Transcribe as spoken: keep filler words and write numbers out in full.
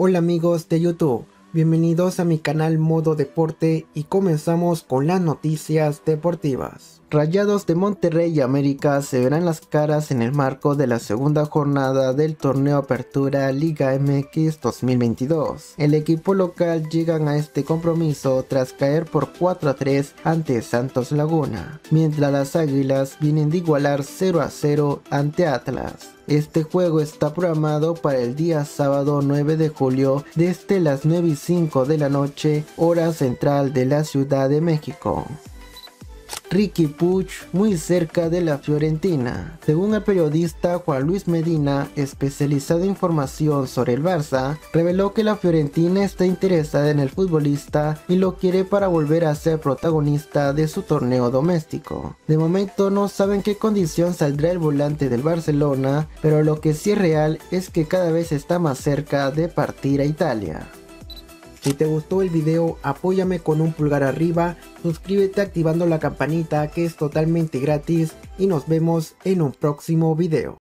Hola amigos de YouTube, bienvenidos a mi canal Modo Deporte y comenzamos con las noticias deportivas. Rayados de Monterrey y América se verán las caras en el marco de la segunda jornada del torneo Apertura Liga M X dos mil veintidós. El equipo local llegan a este compromiso tras caer por cuatro a tres ante Santos Laguna, mientras las Águilas vienen de igualar cero a cero ante Atlas. Este juego está programado para el día sábado nueve de julio desde las nueve y cinco de la noche, hora central de la Ciudad de México. Riqui Puig muy cerca de la Fiorentina. Según el periodista Juan Luis Medina, especializado en información sobre el Barça, reveló que la Fiorentina está interesada en el futbolista y lo quiere para volver a ser protagonista de su torneo doméstico. De momento no saben qué condición saldrá el volante del Barcelona, pero lo que sí es real es que cada vez está más cerca de partir a Italia. Si te gustó el video, apóyame con un pulgar arriba, suscríbete activando la campanita que es totalmente gratis y nos vemos en un próximo video.